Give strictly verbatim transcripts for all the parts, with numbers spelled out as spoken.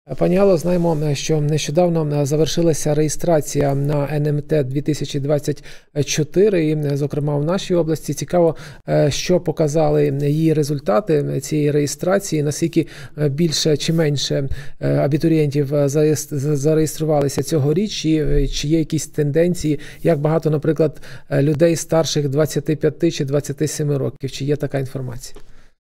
Пані Алло, знаємо, що нещодавно завершилася реєстрація на ен ем те дві тисячі двадцять чотири, і, зокрема, в нашій області. Цікаво, що показали її результати цієї реєстрації, наскільки більше чи менше абітурієнтів зареєструвалися цьогоріч, і чи є якісь тенденції, як багато, наприклад, людей старших двадцяти п'яти чи двадцяти семи років, чи є така інформація?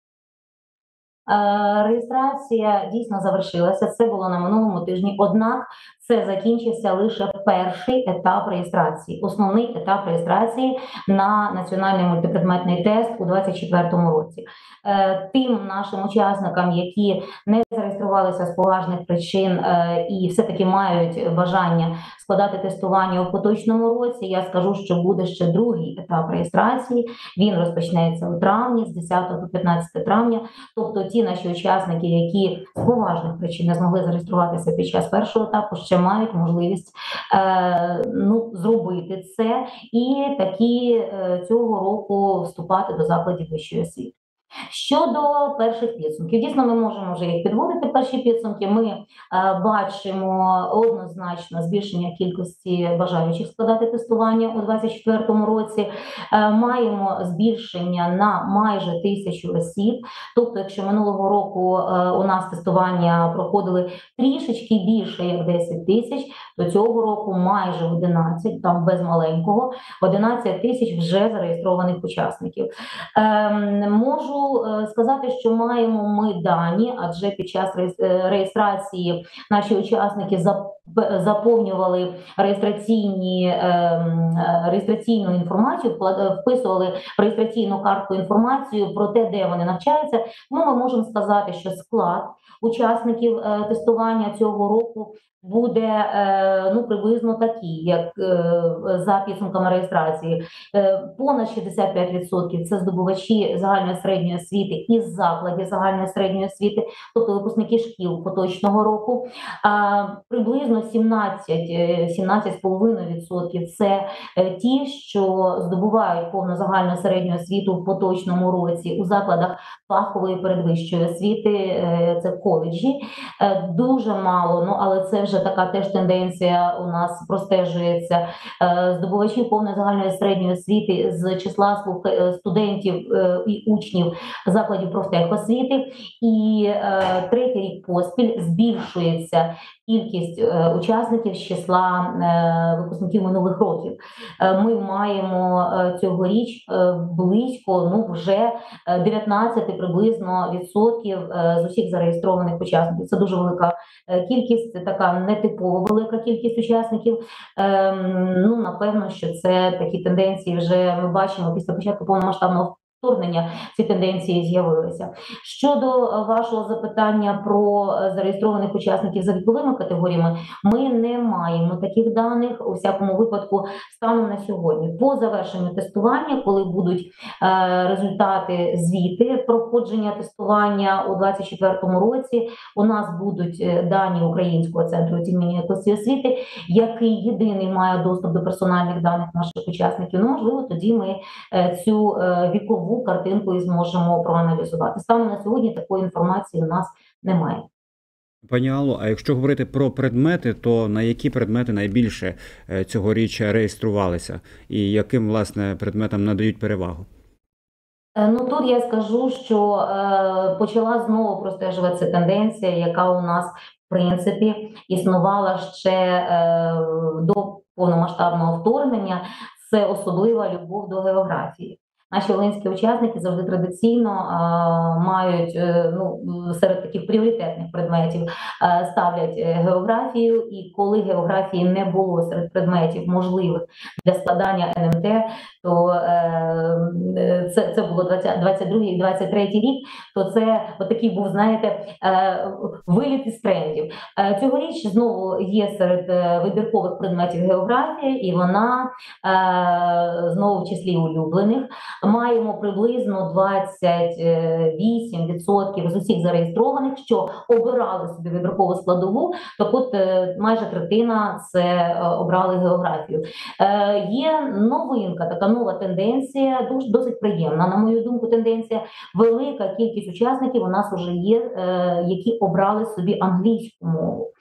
Реєстрація дійсно завершилася, це було на минулому тижні, однак це закінчився лише перший етап реєстрації, основний етап реєстрації на національний мультипредметний тест у двадцять четвертому році. Тим нашим учасникам, які не зареєструвалися з поважних причин і все-таки мають бажання складати тестування у поточному році, я скажу, що буде ще другий етап реєстрації. Він розпочнеться у травні, з десятого по п'ятнадцяте травня. Тобто ті наші учасники, які з поважних причин не змогли зареєструватися під час першого етапу, ще мають можливість е, ну, зробити це і такі е, цього року вступати до закладів вищої освіти. Щодо перших підсумків, дійсно ми можемо вже їх підводити, перші підсумки. Ми е, бачимо однозначно збільшення кількості бажаючих складати тестування у двадцять четвертому році. Е, маємо збільшення на майже тисячу осіб. Тобто, якщо минулого року е, у нас тестування проходили трішечки більше, як десять тисяч, то цього року майже одинадцять, там без маленького, одинадцять тисяч вже зареєстрованих учасників. Е, можу сказати, що маємо ми дані, адже під час реєстрації наші учасники заповнювали реєстраційні, реєстраційну інформацію, вписували в реєстраційну картку інформацію про те, де вони навчаються. Ну, ми можемо сказати, що склад учасників тестування цього року буде ну, приблизно такий, як за підсумками реєстрації. Понад шістдесят п'ять відсотків це здобувачі загальної середньої освіти із закладів загальної середньої освіти, тобто випускники шкіл поточного року. Приблизно сімнадцять - сімнадцять з половиною відсотків це ті, що здобувають повну загальну середню освіту в поточному році у закладах фахової передвищої освіти, це коледжі. Дуже мало, ну але це вже така теж тенденція у нас простежується. Здобувачі повної загальної середньої освіти з числа студентів і учнів закладів профтехосвіти. І третій рік поспіль збільшується кількість учасників з числа випускників минулих років. Ми маємо цьогоріч близько, ну вже дев'ятнадцять приблизно відсотків з усіх зареєстрованих учасників. Це дуже велика кількість, така нетипово велика кількість учасників. Ну, напевно, що це такі тенденції вже ми бачимо після початку повномасштабного вторгнення, ці тенденції з'явилися. Щодо вашого запитання про зареєстрованих учасників за віковими категоріями, ми не маємо таких даних, у всякому випадку, станом на сьогодні. По завершенню тестування, коли будуть е, результати звіти проходження тестування у двадцять четвертому році, у нас будуть дані Українського центру оцінювання якості освіти, який єдиний має доступ до персональних даних наших учасників. Ну, можливо, тоді ми е, цю е, вікову картинку і зможемо проаналізувати. Станом на сьогодні такої інформації у нас немає. Пані Алло, а якщо говорити про предмети, то на які предмети найбільше цьогоріч реєструвалися? І яким, власне, предметам надають перевагу? Ну, тут я скажу, що е, почала знову простежуватися тенденція, яка у нас, в принципі, існувала ще е, до повномасштабного вторгнення. Це особлива любов до географії. Наші волинські учасники завжди традиційно а, мають ну, серед таких пріоритетних предметів а, ставлять географію, і коли географії не було серед предметів можливих для складання ен ем те, то е, це, це було двадцять другий - двадцять третій рік, то це отакий був, знаєте, е, виліт із трендів. Е, цьогоріч знову є серед вибіркових предметів географія, і вона е, знову в числі улюблених. маємо приблизно двадцять вісім відсотків з усіх зареєстрованих, що обирали собі вибіркову складову, так от майже третина це обрали географію. Є новинка, така нова тенденція, дуже досить приємна, на мою думку, тенденція. Велика кількість учасників у нас вже є, які обрали собі англійську мову.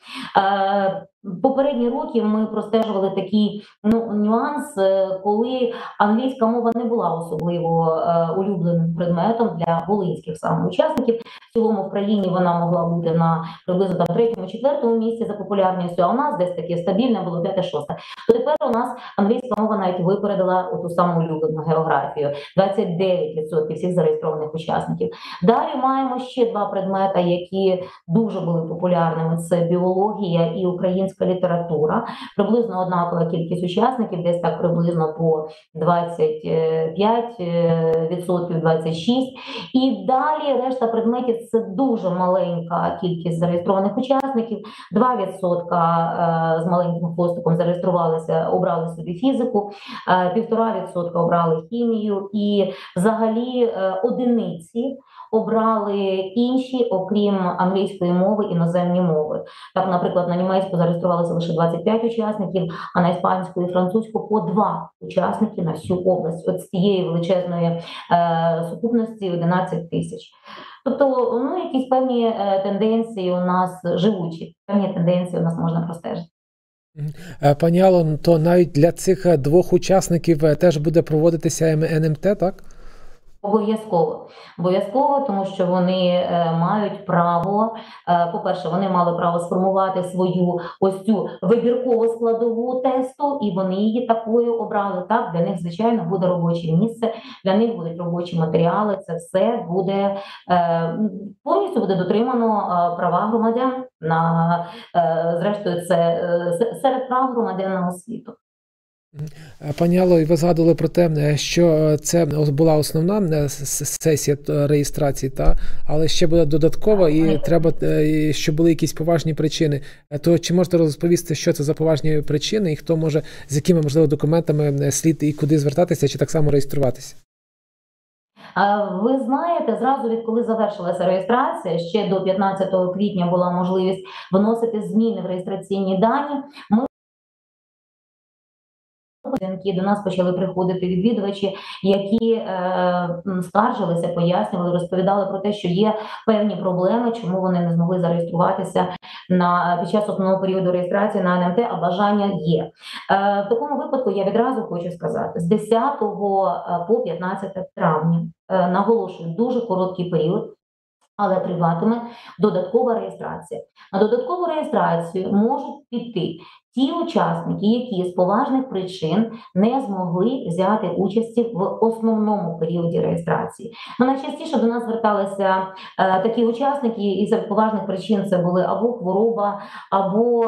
Попередні роки ми простежували такий ну, нюанс, коли англійська мова не була особливо е, улюбленим предметом для волинських саме учасників. В цілому в країні вона могла бути на приблизно там третьому-четвертому місці за популярністю, а у нас десь таке стабільне було п'яте-шосте. То тепер у нас англійська мова навіть випередила ту саму улюблену географію. двадцять дев'ять відсотків всіх зареєстрованих учасників. Далі маємо ще два предмети, які дуже були популярними. Це біологія і українська література. Приблизно однакова кількість учасників, десь так приблизно по двадцять п'ять відсотків, двадцять шість відсотків. І далі решта предметів – це дуже маленька кількість зареєстрованих учасників. два відсотки з маленьким хвостиком зареєструвалися, обрали собі фізику, півтора відсотка обрали хімію і взагалі одиниці обрали інші, окрім англійської мови, іноземні мови. Так, наприклад, на німецьку зареєструвалося лише двадцять п'ять учасників, а на іспанську і французьку по два учасники на всю область. От з цієї величезної е, сукупності одинадцять тисяч. Тобто, ну, якісь певні е, тенденції у нас живучі, певні тенденції у нас можна простежити. Пані Алло, то навіть для цих двох учасників теж буде проводитися ен ем те, так? Обов'язково. Обов'язково, тому що вони е, мають право, е, по-перше, вони мали право сформувати свою ось цю вибіркову складову тесту, і вони її такою обрали. Так, для них, звичайно, буде робоче місце, для них будуть робочі матеріали, це все буде, е, повністю буде дотримано е, права громадян, на, е, зрештою, це е, серед прав громадян на освіту. Пані Алло, ви згадували про те, що це була основна сесія реєстрації, та? Але ще буде додаткова і треба, щоб були якісь поважні причини. То чи можете розповісти, що це за поважні причини і хто може, з якими, можливо, документами слід і куди звертатися, чи так само реєструватися? Ви знаєте, зразу відколи завершилася реєстрація, ще до п'ятнадцятого квітня була можливість вносити зміни в реєстраційні дані. Ми до нас почали приходити відвідувачі, які е, скаржилися, пояснювали, розповідали про те, що є певні проблеми, чому вони не змогли зареєструватися на, під час основного періоду реєстрації на ен ем те, а бажання є. Е, в такому випадку я відразу хочу сказати, з десятого по п'ятнадцяте травня, е, наголошую, дуже короткий період, але триватиме додаткова реєстрація. На додаткову реєстрацію можуть піти ті учасники, які з поважних причин не змогли взяти участі в основному періоді реєстрації. Ну, найчастіше до нас зверталися е, такі учасники, і з поважних причин це були або хвороба, або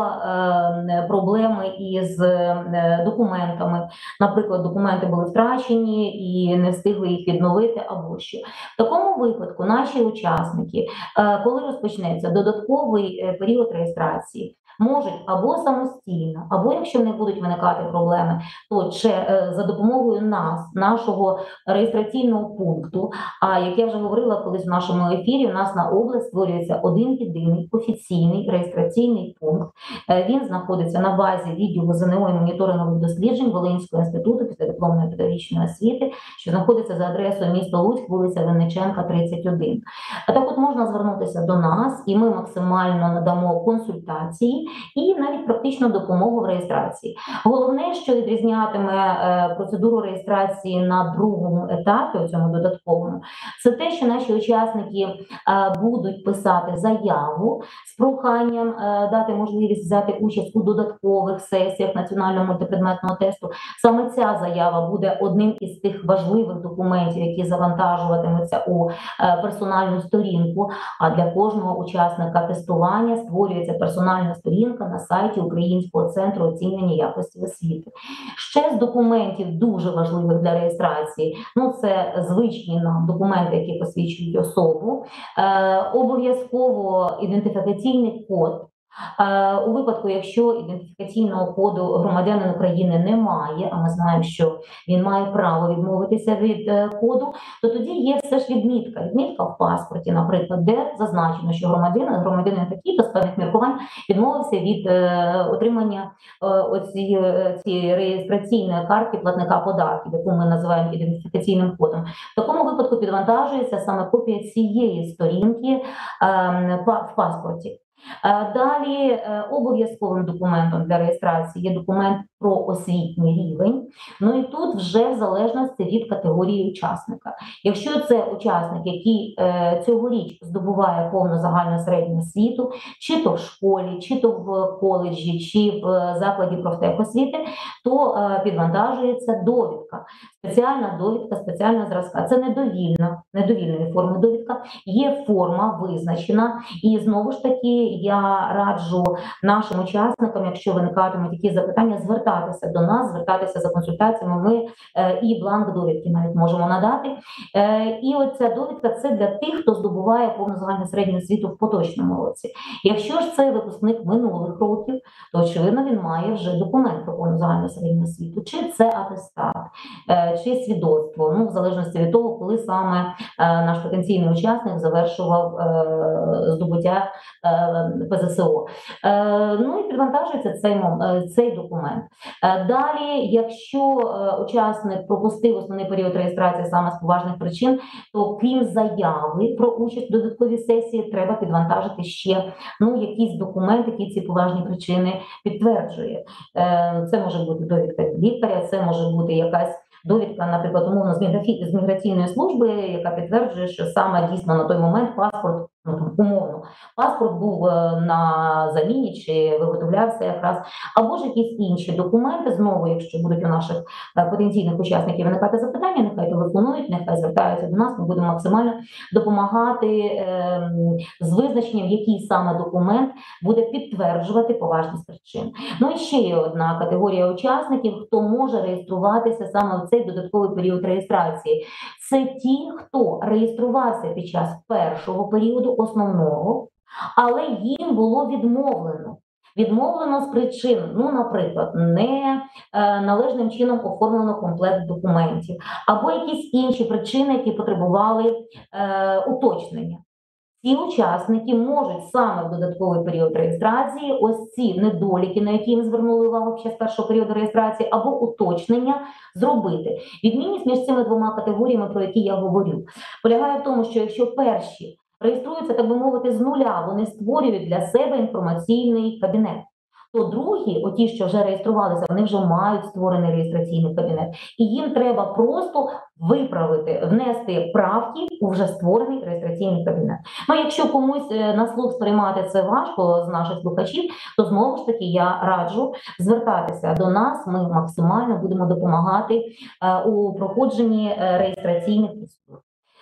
е, проблеми із е, документами. Наприклад, документи були втрачені і не встигли їх відновити, або що. В такому випадку наші учасники, е, коли розпочнеться додатковий е, період реєстрації, можуть або самостійно, або якщо не будуть виникати проблеми, то чи, е, за допомогою нас, нашого реєстраційного пункту, а як я вже говорила колись в нашому ефірі, у нас на область створюється один єдиний офіційний реєстраційний пункт. Е, він знаходиться на базі відділу зе ен о і моніторингових досліджень Волинського інституту післядипломної педагогічної освіти, що знаходиться за адресою місто Луцьк, вулиця Винниченка, тридцять один. А так от можна звернутися до нас, і ми максимально надамо консультації і навіть практичну допомогу в реєстрації. Головне, що відрізнятиме е, процедуру реєстрації на другому етапі, у цьому додатковому, це те, що наші учасники е, будуть писати заяву з проханням е, дати можливість взяти участь у додаткових сесіях національного мультипредметного тесту. Саме ця заява буде одним із тих важливих документів, які завантажуватимуться у е, персональну сторінку, а для кожного учасника тестування створюється персональна сторінка на сайті Українського центру оцінювання якості освіти. Ще з документів дуже важливих для реєстрації, ну це звичні нам документи, які посвідчують особу, е, обов'язково ідентифікаційний код У випадку, якщо ідентифікаційного коду громадянин України немає, а ми знаємо, що він має право відмовитися від коду, то тоді є все ж відмітка. Відмітка в паспорті, наприклад, де зазначено, що громадянин, громадянин такий-то з певних міркувань відмовився від е, отримання е, оцієї цієї реєстраційної картки платника податків, яку ми називаємо ідентифікаційним кодом. В такому випадку підвантажується саме копія цієї сторінки е, в паспорті. Далі обов'язковим документом для реєстрації є документ про освітній рівень. Ну і тут вже в залежності від категорії учасника. Якщо це учасник, який е, цьогоріч здобуває повну загальну середню освіту, чи то в школі, чи то в коледжі, чи в закладі профтехосвіти, то е, підвантажується довідка. Спеціальна довідка, спеціального зразка. Це недовільна, недовільної форми довідка. Є форма визначена. І знову ж таки я раджу нашим учасникам, якщо виникатимуть такі запитання, звертатися до нас, звертатися за консультаціями. Ми е, і бланк довідки навіть можемо надати. Е, і оця довідка – це для тих, хто здобуває повну загальну середню освіту в поточному році. Якщо ж це випускник минулих років, то очевидно він має вже документ про повну загальну середню освіту. Чи це атестат, е, чи свідоцтво, ну в залежності від того, коли саме е, наш потенційний учасник завершував е, здобуття е, Пе Зе Се О. Е, ну і підвантажується цей, е, цей документ. Е, далі, якщо е, учасник пропустив основний період реєстрації саме з поважних причин, то крім заяви про участь в додатковій сесії, треба підвантажити ще ну, якийсь документ, який ці поважні причини підтверджує. Е, це може бути довідка від лікаря, це може бути якась довідка, наприклад, умовно з міграційної служби, яка підтверджує, що саме дійсно на той момент паспорт, ну там умовно, паспорт був на заміні чи виготовлявся якраз, або ж якісь інші документи. Знову, якщо будуть у наших потенційних учасників виникати запитання, нехай телефонують, нехай звертаються до нас, ми будемо максимально допомагати е, з визначенням, який саме документ буде підтверджувати поважність причин. Ну і ще є одна категорія учасників, хто може реєструватися саме в цей додатковий період реєстрації. Це ті, хто реєструвався під час першого періоду основного, але їм було відмовлено. Відмовлено з причин, ну, наприклад, не е, належним чином оформлено комплект документів, або якісь інші причини, які потребували е, уточнення. Ці учасники можуть саме в додатковий період реєстрації ось ці недоліки, на які ми звернули увагу під час першого періоду реєстрації, або уточнення зробити. Відмінність між цими двома категоріями, про які я говорю, полягає в тому, що якщо перші реєструються, так би мовити, з нуля, вони створюють для себе інформаційний кабінет, то другі, оті, що вже реєструвалися, вони вже мають створений реєстраційний кабінет. І їм треба просто виправити, внести правки у вже створений реєстраційний кабінет. Ну, якщо комусь на слух сприймати це важко з наших слухачів, то знову ж таки я раджу звертатися до нас, ми максимально будемо допомагати е, у проходженні реєстраційних процедур.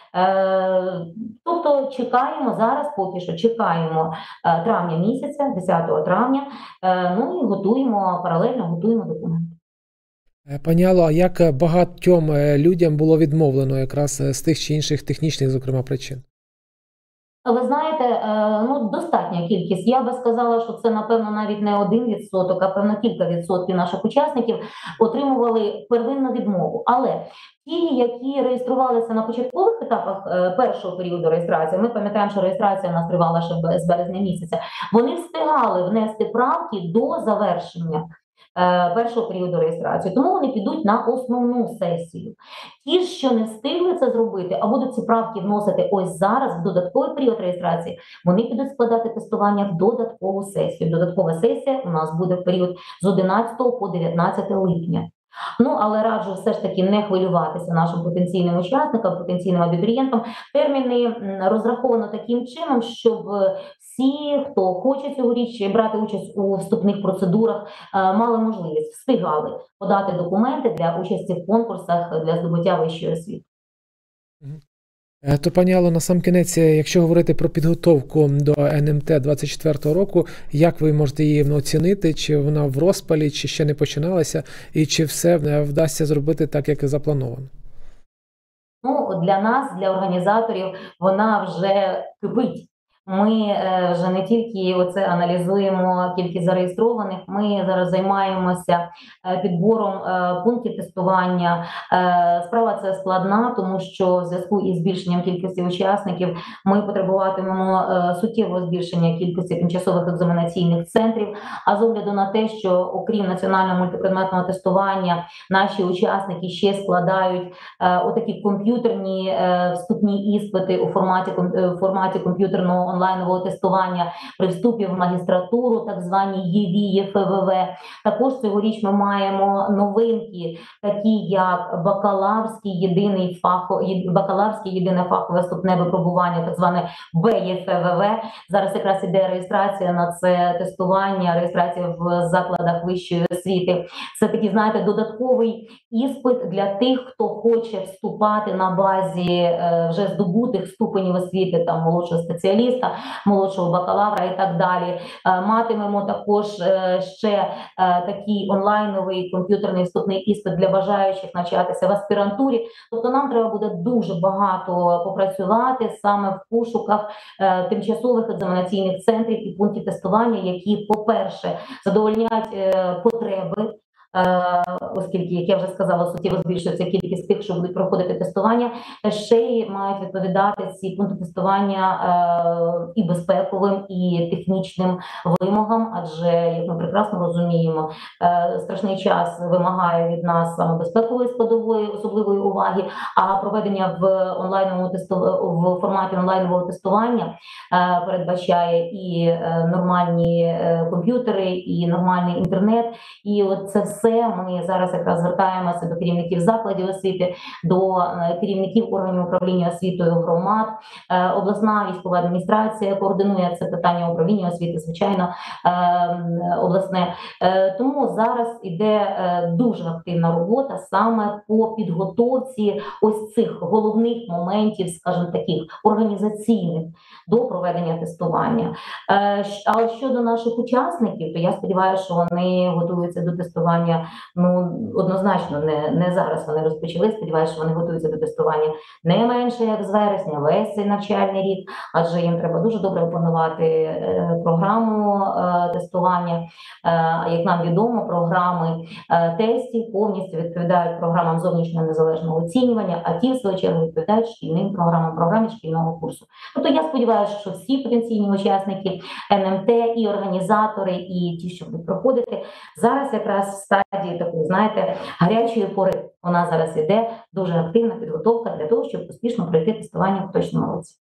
Е, тобто чекаємо зараз, поки що чекаємо е, травня місяця, десятого травня, е, ну і готуємо, паралельно готуємо документи. Пані Алло, а як багатьом людям було відмовлено якраз з тих чи інших технічних, зокрема, причин? Ви знаєте, ну достатня кількість. Я би сказала, що це, напевно, навіть не один відсоток, а певно кілька відсотків наших учасників отримували первинну відмову. Але ті, які реєструвалися на початкових етапах першого періоду реєстрації, ми пам'ятаємо, що реєстрація у нас тривала ще з березня місяця, вони встигали внести правки до завершення першого періоду реєстрації, тому вони підуть на основну сесію. Ті, що не встигли це зробити, а будуть ці правки вносити ось зараз, в додатковий період реєстрації, вони підуть складати тестування в додаткову сесію. Додаткова сесія у нас буде в період з одинадцятого по дев'ятнадцяте липня. Ну, але раджу все ж таки не хвилюватися нашим потенційним учасникам, потенційним абітурієнтам. Терміни розраховано таким чином, щоб всі, хто хоче цьогоріч брати участь у вступних процедурах, мали можливість, встигали подати документи для участі в конкурсах для здобуття вищої освіти. То, пані Алло, на сам кінець, якщо говорити про підготовку до ен ем те двадцять четвертого року, як ви можете її оцінити? Чи вона в розпалі, чи ще не починалася, і чи все вдасться зробити так, як і заплановано? Ну, для нас, для організаторів, вона вже кипить. Ми е, вже не тільки оце аналізуємо кількість зареєстрованих, ми зараз займаємося е, підбором е, пунктів тестування. Е, справа це складна, тому що в зв'язку із збільшенням кількості учасників ми потребуватимемо е, суттєвого збільшення кількості тимчасових екзаменаційних центрів. А з огляду на те, що окрім національного мультипредметного тестування, наші учасники ще складають е, отакі комп'ютерні е, вступні іспити у форматі, е, форматі комп'ютерного онлайнового тестування при вступі в магістратуру, так звані ЄВІ, ЄФВВ. Також цьогоріч ми маємо новинки, такі як бакалаврський єдиний фахо, бакалаврське єдине фахове вступне випробування, так зване Б Є Ф В В. Зараз якраз іде реєстрація на це тестування, реєстрація в закладах вищої освіти. Це такий, знаєте, додатковий іспит для тих, хто хоче вступати на базі е, вже здобутих ступенів освіти, там молодшого спеціаліста, молодшого бакалавра і так далі. Е, матимемо також е, ще е, такий онлайновий комп'ютерний вступний іспит для бажаючих навчатися в аспірантурі. Тобто нам треба буде дуже багато попрацювати саме в пошуках е, тимчасових екзаменаційних центрів і пунктів тестування, які, по-перше, задовольняють е, потреби, Е, оскільки, як я вже сказала, суттєво збільшується кількість тих, що будуть проходити тестування, ще й мають відповідати ці пункти тестування е, і безпековим, і технічним вимогам, адже, як ми прекрасно розуміємо, е, страшний час вимагає від нас саме безпекової складової особливої уваги, а проведення в онлайновому тесту в форматі онлайнового тестування е, передбачає і е, нормальні е, комп'ютери, і нормальний інтернет, і от це все. Все, ми зараз якраз звертаємося до керівників закладів освіти, до керівників органів управління освітою громад. Обласна військова адміністрація координує це питання управління освіти, звичайно, обласне. Тому зараз іде дуже активна робота саме по підготовці ось цих головних моментів, скажімо, таких організаційних до проведення тестування. А щодо наших учасників, то я сподіваюся, що вони готуються до тестування. Ну, однозначно, не, не зараз вони розпочали, сподіваюся, що вони готуються до тестування не менше, як з вересня, весь цей навчальний рік, адже їм треба дуже добре опанувати е, програму е, тестування. Е, як нам відомо, програми е, тестів повністю відповідають програмам зовнішнього незалежного оцінювання, а ті, в свою чергу, відповідають шкільним програмам, програмі шкільного курсу. Тобто я сподіваюся, що всі потенційні учасники Н М Т, і організатори, і ті, що будуть проходити, зараз якраз в стадії такої, знаєте, гарячої пори. Вона зараз іде дуже активна підготовка для того, щоб успішно пройти тестування в поточному році.